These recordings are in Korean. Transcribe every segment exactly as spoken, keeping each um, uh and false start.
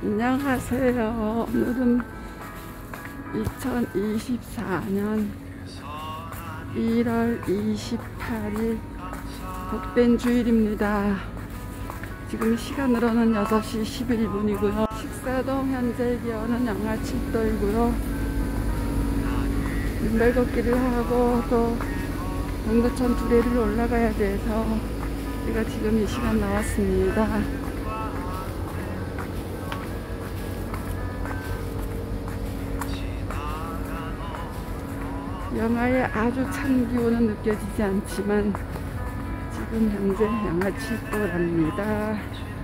안녕하세요. 오늘은 이천이십사 년 일월 이십팔일 복된 주일입니다. 지금 시간으로는 여섯 시 십일 분이고요. 식사동 현재 기온은 영하 칠 도이고요. 눈발 걷기를 하고 또 동두천 두레를 올라가야 돼서 제가 지금 이 시간 나왔습니다. 영하의 아주 찬 기온은 느껴지지 않지만 지금 현재 영하 칠 도랍니다.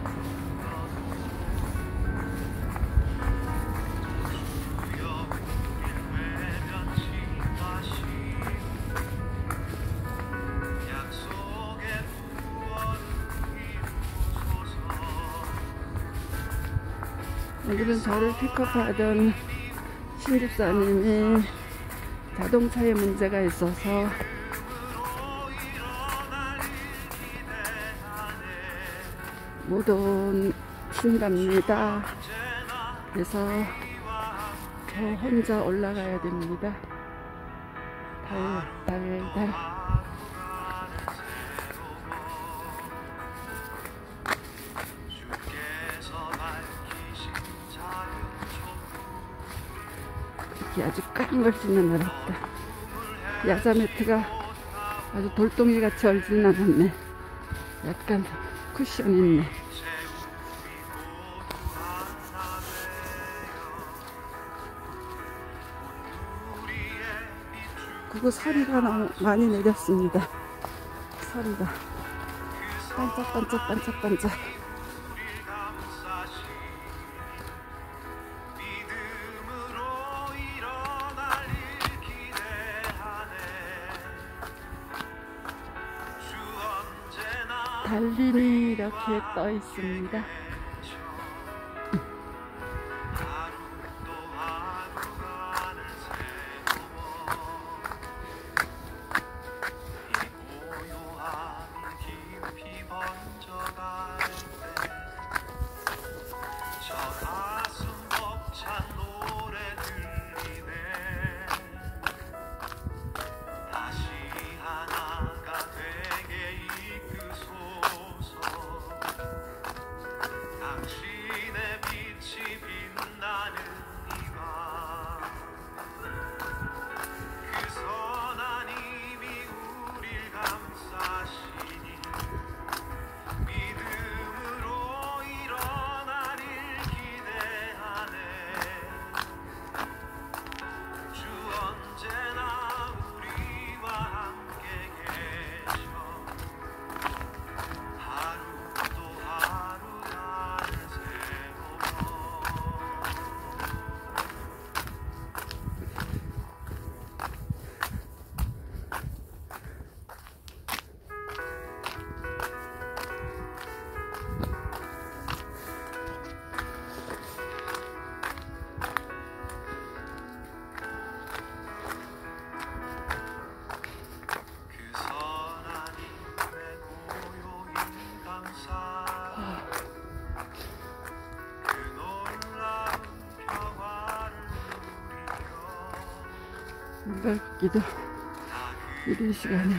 오늘은 저를 픽업하던 신집사님이 자동차에 문제가 있어서 못 오신답니다. 그래서 저 혼자 올라가야 됩니다. 달, 달, 달. 아주 까물지는 않았다. 야자 매트가 아주 돌덩이 같이 얼지는 않았네. 약간 쿠션 있네. 그거 서리가 너무 많이 내렸습니다. 서리가 반짝반짝 반짝반짝. 달림이 이렇게 떠 있습니다. 눈발 걷기도 이른 시간에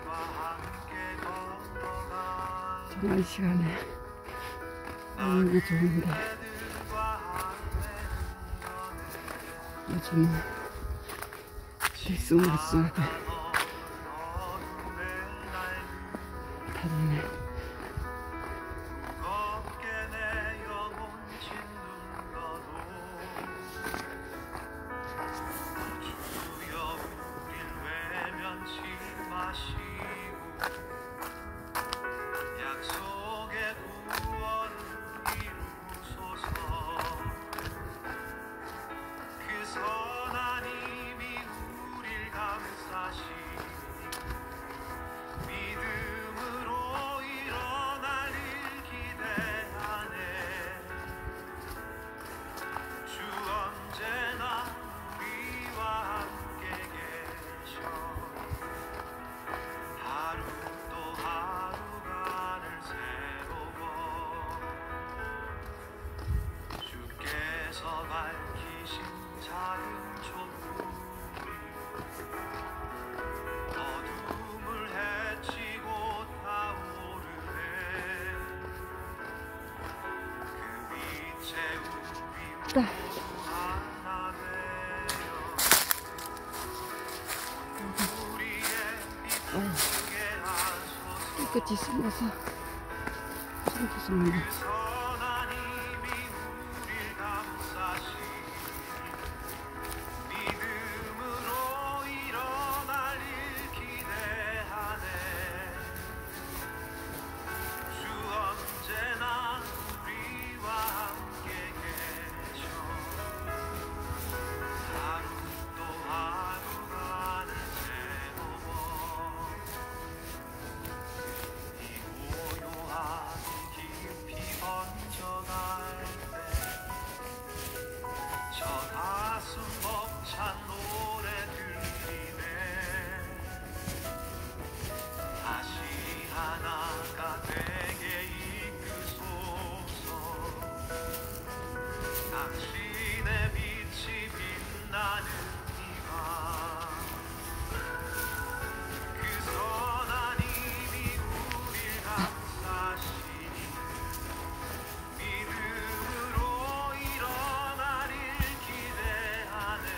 정말 시간에 하는 게 좋은데 요즘은 들쑥날쑥하게 다니네. 춥다. 어, 깨끗이 숨어서 숨겼습니다. 당신의 빛이 빛나는 이밤 그 선한 힘이 우릴 감싸시니 믿음으로 일어나길 기대하네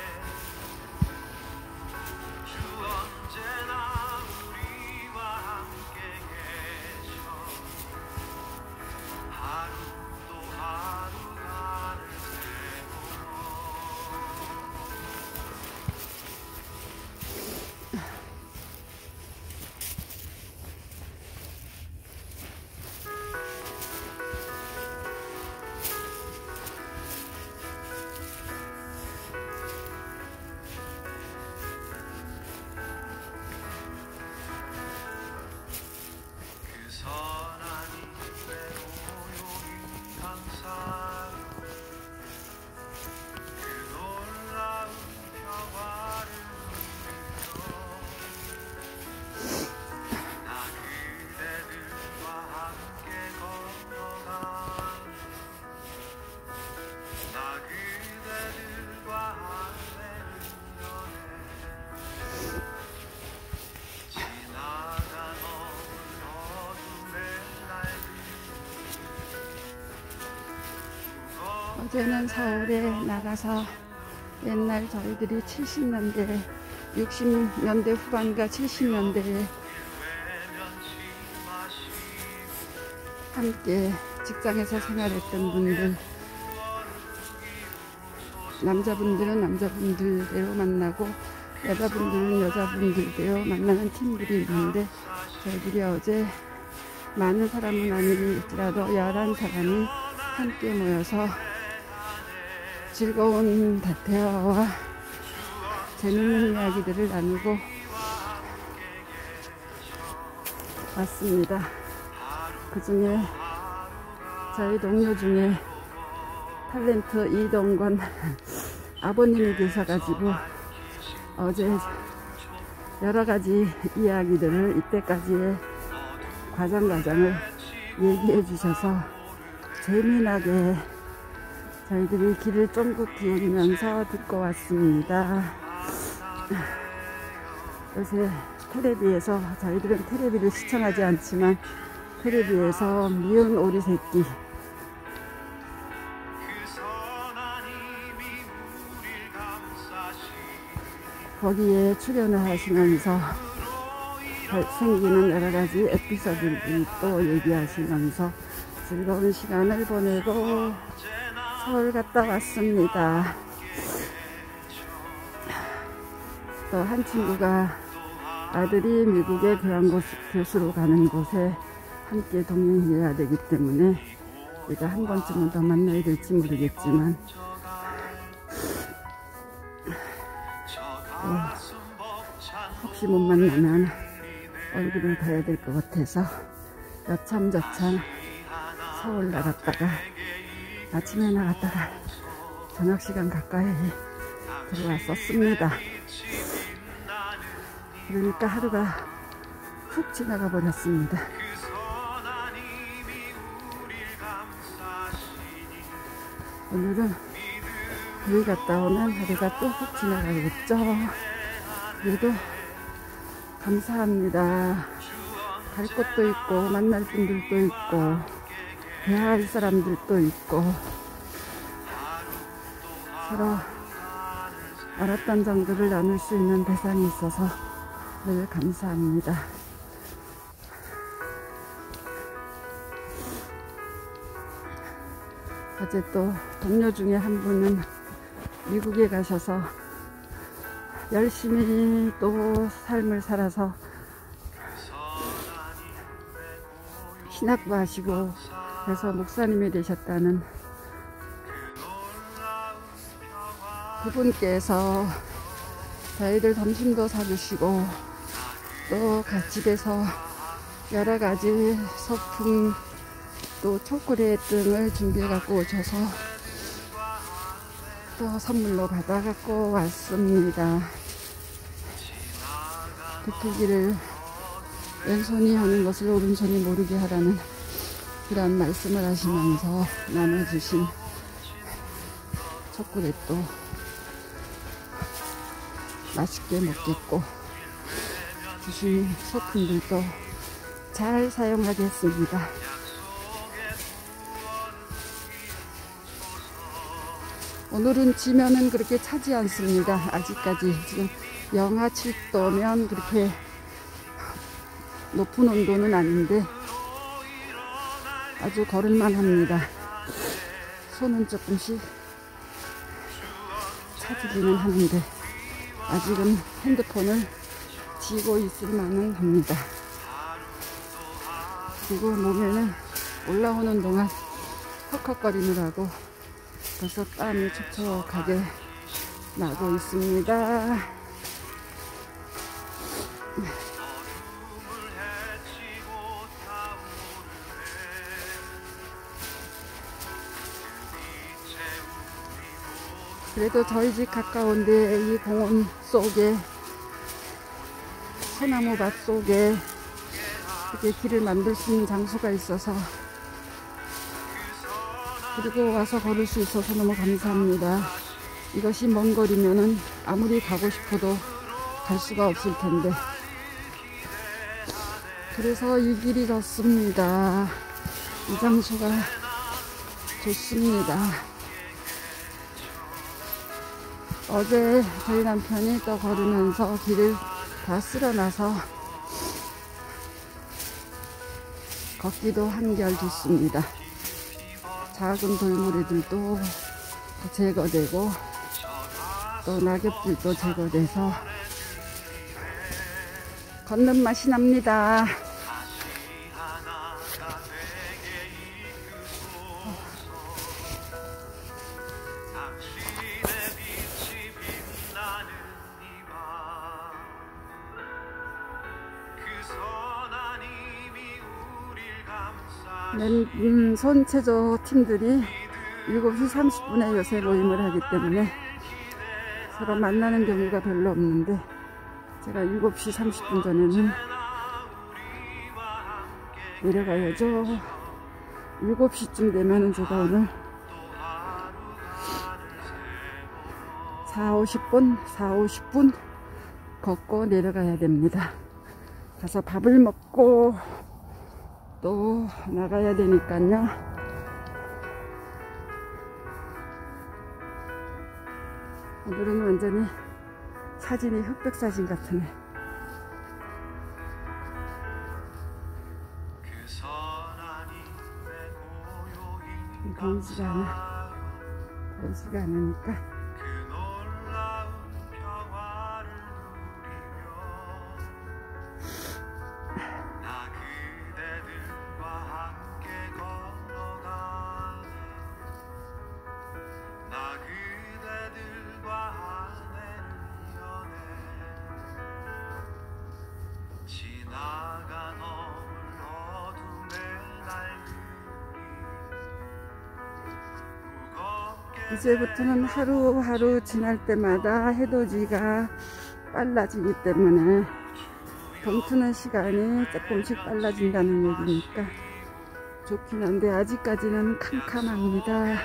주 언제나 우리와 함께 계셔 하루 또 하루 어제는 서울에 나가서 옛날 저희들이 칠십 년대, 육십 년대 후반과 칠십 년대에 함께 직장에서 생활했던 분들, 남자분들은 남자분들대로 만나고 여자분들은 여자분들대로 만나는 팀들이 있는데, 저희들이 어제 많은 사람은 아니더라도 열한 사람이 함께 모여서 즐거운 대화와 재밌는 이야기들을 나누고 왔습니다. 그 중에 저희 동료 중에 탤런트 이동건 아버님이 계셔가지고 어제 여러가지 이야기들을 이때까지의 과정과정을 얘기해 주셔서 재미나게 저희들이 귀를 쫑긋 기울이면서 듣고 왔습니다. 요새 텔레비에서, 저희들은 텔레비를 시청하지 않지만 텔레비에서 미운 오리 새끼, 거기에 출연을 하시면서 생기는 여러가지 에피소드를 또 얘기하시면서 즐거운 시간을 보내고 서울 갔다 왔습니다. 또 한 친구가 아들이 미국에 교환교수로 가는 곳에 함께 동행해야 되기 때문에 우리가 한 번쯤은 더 만나야 될지 모르겠지만 어, 혹시 못 만나면 얼굴을 봐야 될 것 같아서 여참저참 서울 나갔다가 아침에 나갔다가 저녁시간 가까이 들어왔었습니다. 그러니까 하루가 훅 지나가 버렸습니다. 오늘은 여기 갔다 오면 하루가 또 훅 지나가겠죠. 그래도 감사합니다. 갈 곳도 있고 만날 분들도 있고 대화할 사람들도 있고 서로 알았던 정도를 나눌 수 있는 대상이 있어서 늘 감사합니다. 어제 또 동료 중에 한 분은 미국에 가셔서 열심히 또 삶을 살아서 신학부 하시고 그래서 목사님이 되셨다는 그분께서 저희들 점심도 사주시고 또 집에서 여러가지 소품 또 초콜릿 등을 준비해 갖고 오셔서 또 선물로 받아 갖고 왔습니다. 베풀기를 왼손이 하는 것을 오른손이 모르게 하라는 그런 말씀을 하시면서 나눠주신 초콜릿도 맛있게 먹겠고 주신 소품들도 잘 사용하겠습니다. 오늘은 지면은 그렇게 차지 않습니다. 아직까지 지금 영하 칠 도면 그렇게 높은 온도는 아닌데 아주 걸을만 합니다. 손은 조금씩 차지기는 하는데 아직은 핸드폰을 쥐고 있을 만은 합니다. 그리고 몸에는 올라오는 동안 헉헉거리느라고 벌써 땀이 촉촉하게 나고 있습니다. 그래도 저희 집 가까운데 이 공원 속에 소나무 밭 속에 이렇게 길을 만들 수 있는 장소가 있어서 그리고 와서 걸을 수 있어서 너무 감사합니다. 이것이 먼 거리면은 아무리 가고 싶어도 갈 수가 없을 텐데 그래서 이 길이 좋습니다. 이 장소가 좋습니다. 어제 저희 남편이 또 걸으면서 길을 다 쓸어놔서 걷기도 한결 좋습니다. 작은 돌무리들도 제거되고 또 낙엽들도 제거돼서 걷는 맛이 납니다. 맨손 체조 팀들이 일곱 시 삼십 분에 요새 모임을 하기 때문에 서로 만나는 경우가 별로 없는데 제가 일곱 시 삼십 분 전에는 내려가야죠. 일곱 시쯤 되면은 제가 오늘 사, 오십 분, 사, 오십 분 걷고 내려가야 됩니다. 가서 밥을 먹고 또 나가야 되니까요. 오늘은 완전히 사진이 흑백 사진 같으네. 더우지가 않아. 더우지가 않으니까 이제부터는 하루하루 지날 때마다 해돋이가 빨라지기 때문에 동트는 시간이 조금씩 빨라진다는 얘기니까 좋긴 한데 아직까지는 캄캄합니다.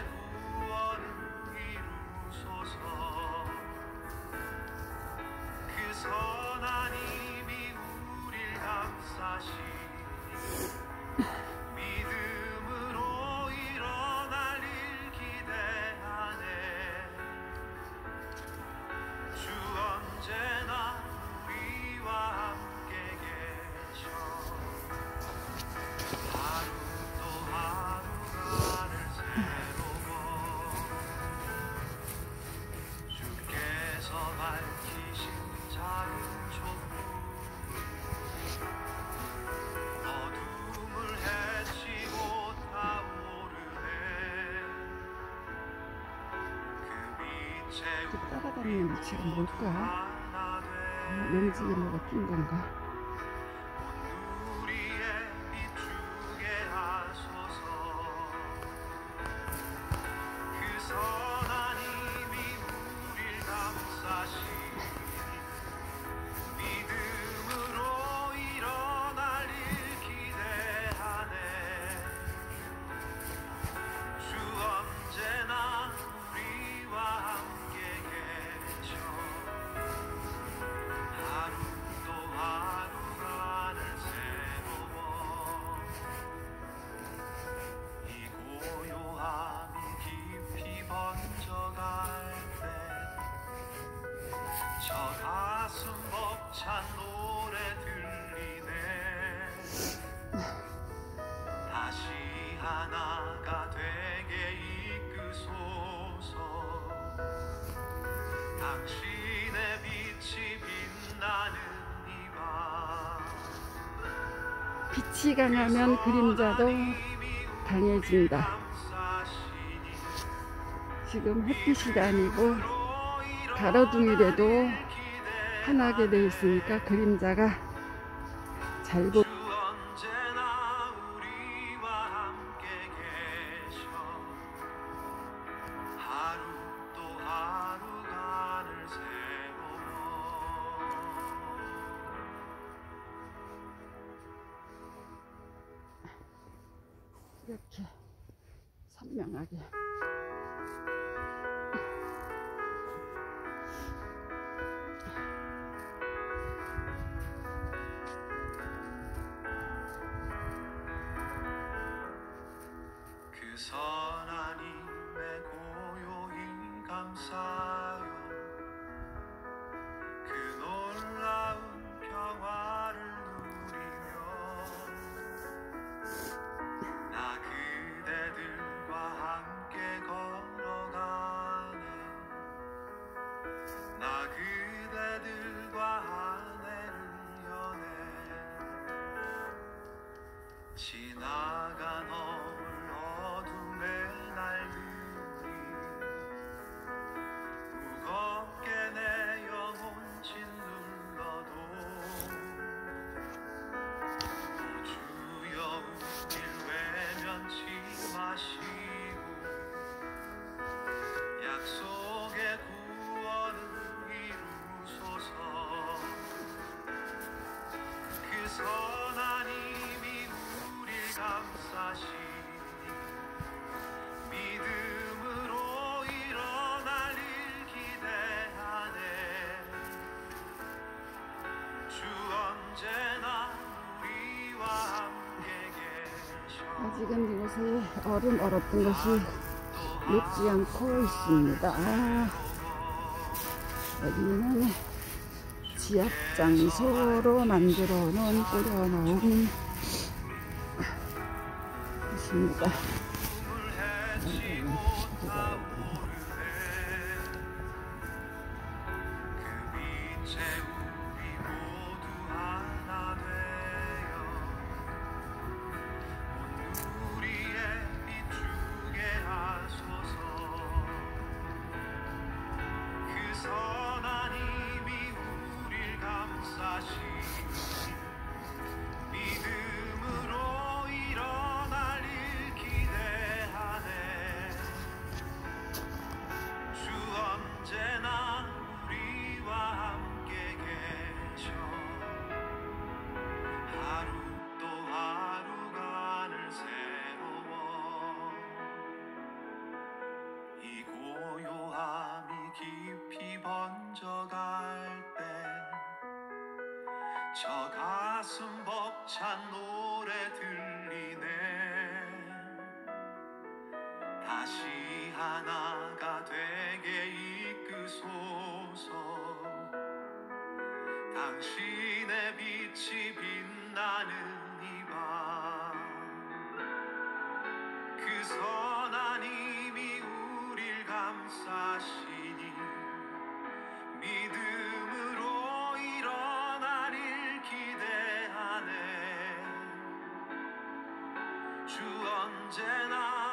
사람 냄새가 뭘까? 렌즈에 뭐가 낀 건가? 찬 노래 들리네. 다시 하나가 되게 이끄소서. 당신의 빛이 빛나는 이 밤. 빛이 강하면 그림자도 강해진다. 지금 햇빛이 아니고 가로등이라도 환하게 돼 있으니까 그림자가 잘 보. 언제나 우리와 함께 계셔. 하루 또 하루간을 세워. 이렇게 선명하게. 그 선하님의 고요히 감사요. 그 놀라운 평화를 누리며 나 그대들과 함께 걸어가네. 나 그대들과 하늘을 여네. 지나간 어울 어둠의 날들이 무겁게 내 영혼 짓눌러도 오 주여 우릴 외면치 마시고 약속의 구원을 이루소서. 그 선한 힘이 우릴 감싸시니 믿음으로 일어날 일 기대하네. 주 언제나 우리와 함께 계셔. 아직은 이곳에 얼음 얼었던 것이 녹지 않고 있습니다. 아, 여기는 지압 장소로 만들어 놓은 뿌려 놓은 곳입니다. 믿음으로 일어날 일 기대하네. 주 언제나 우리와 함께 계셔. 하루 또 하루간을 세워. 이 고요함이 깊이 번져갈 때 저 가슴 벅찬 노래 들리네. 다시 하나가 되게 이끄소서. 당신의 빛이 빛나는 이 밤. 그 선한 힘이 우릴 감싸시니 믿음으로 일어날 일 기대하네. 주 언제나